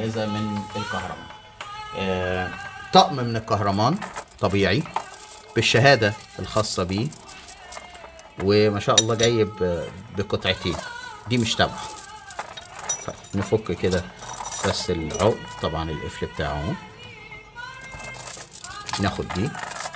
مميزة من الكهرمان. طقم من الكهرمان طبيعي بالشهادة الخاصة بيه، وما شاء الله جاي بقطعتين، دي مش تبعه. طيب نفك كده بس العقد، طبعا القفل بتاعه اهو. ناخد دي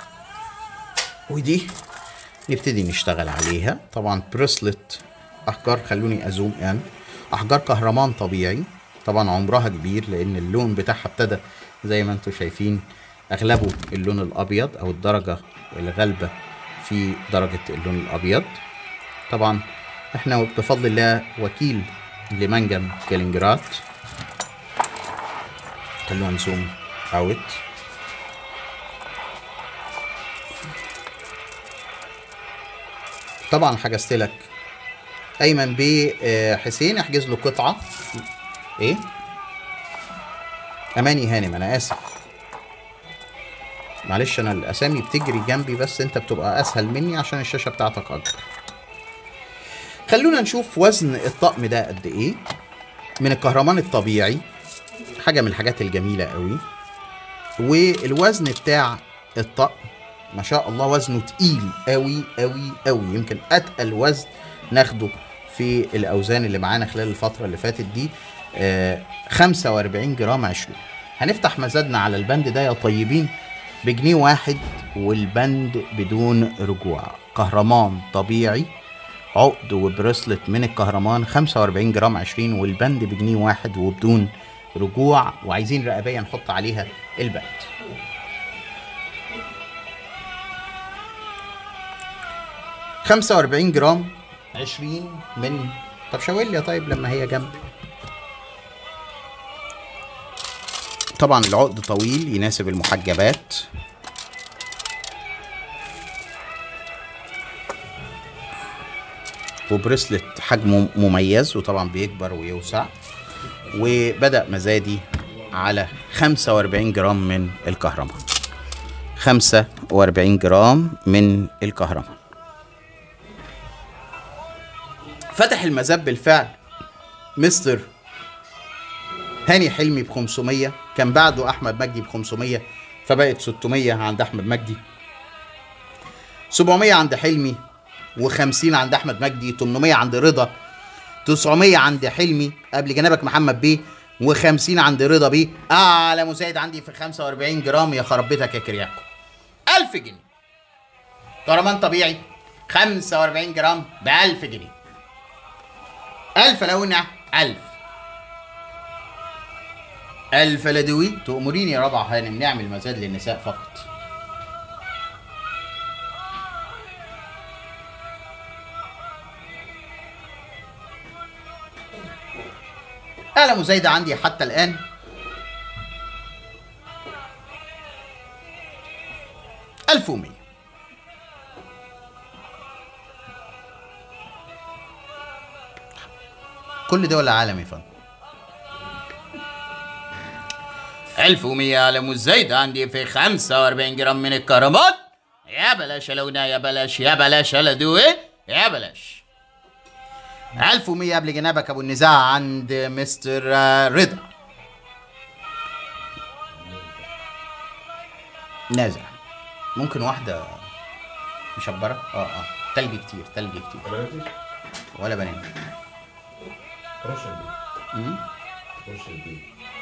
ودي نبتدي نشتغل عليها. طبعا بريسلت احجار، خلوني ازوم ان، احجار كهرمان طبيعي، طبعا عمرها كبير لان اللون بتاعها ابتدى زي ما انتم شايفين اغلبه اللون الابيض، او الدرجة الغالبة في درجة اللون الابيض. طبعا احنا بفضل الله وكيل لمنجم كالينجراد. خلونا نزوم اوت. طبعا حجزت لك ايمن بيه حسين احجز له قطعه. ايه اماني هانم، انا اسف معلش، انا الاسامي بتجري جنبي بس انت بتبقى اسهل مني عشان الشاشه بتاعتك اكبر. خلونا نشوف وزن الطقم ده قد ايه من الكهرمان الطبيعي، حاجه من الحاجات الجميله قوي. والوزن بتاع الطقم ما شاء الله وزنه تقيل قوي قوي قوي، يمكن اتقل وزن ناخده في الاوزان اللي معانا خلال الفتره اللي فاتت دي 45 جرام 20. هنفتح مزادنا على البند ده يا طيبين بجنيه واحد، والبند بدون رجوع. كهرمان طبيعي عقد وبريسلت من الكهرمان 45 جرام 20، والبند بجنيه واحد وبدون رجوع. وعايزين رقابيه نحط عليها البند. خمسة وأربعين جرام 20 من، طب شاور لي طيب لما هي جنبي. طبعا العقد طويل يناسب المحجبات. وبريسلت حجمه مميز وطبعا بيكبر ويوسع. وبدأ مزادي على 45 جرام من الكهرمان. 45 جرام من الكهرمان. فتح المزاد بالفعل مستر هاني حلمي ب 500، كان بعده احمد مجدي ب 500، فبقت 600 عند احمد مجدي، 700 عند حلمي، و50 عند احمد مجدي، 800 عند رضا، 900 عند حلمي قبل جنابك محمد بيه، و50 عند رضا بيه. اعلى مساعد عندي في 45 جرام يا خربتك يا كرياكو 1000 جنيه. كهرمان طبيعي 45 جرام ب 1000 جنيه. 1000 لونع 1000 لدوي. تأمريني يا ربع هانم نعمل مزاد للنساء فقط. أعلى مزايدة عندي حتى الآن 1100. كل دول العالم يا فندم. 1100 على مزايدة عندي في 45 جرام من الكهرمان. يا بلاش لونا، يا بلاش، يا بلاش لدوي، يا بلاش. 1100 قبل جنابك ابو النزاع عند مستر رضا. نازع ممكن واحدة مشبرة. تلج كتير، تلج كتير. ولا بنام. رش البيت.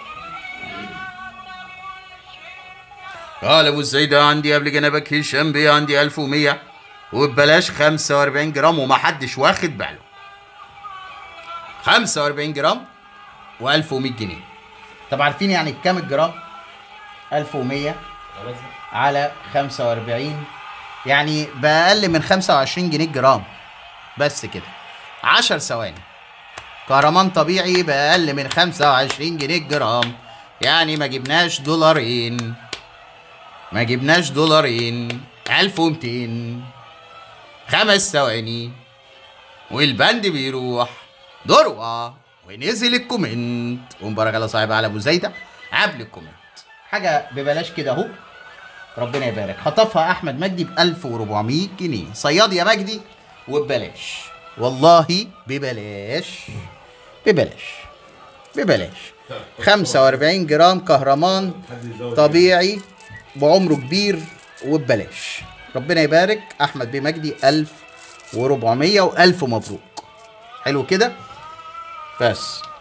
قال ابو الزيدة عندي قبل جنابك هشام بيه عندي 1100 وببلاش 45 جرام ومحدش واخد باله. 45 جرام و1100 جنيه. طب عارفين يعني بكام الجرام؟ 1100 على 45 يعني بأقل من 25 جنيه الجرام. بس كده 10 ثواني. كهرمان طبيعي بأقل من 25 جنيه الجرام، يعني ما جبناش دولارين، ما جبناش دولارين. 1200. 5 ثواني والبند بيروح ذروة ونزل الكومنت. ومبارك الله صاحب على ابو زيدة قبل الكومنت. حاجة ببلاش كده اهو، ربنا يبارك. خطفها احمد مجدي ب 1400 جنيه. صياد يا مجدي وببلاش، والله ببلاش ببلاش ببلاش. 45 جرام كهرمان طبيعي بعمره كبير وببلاش. ربنا يبارك. احمد بيه مجدي 1400 والف مبروك. حلو كده بس.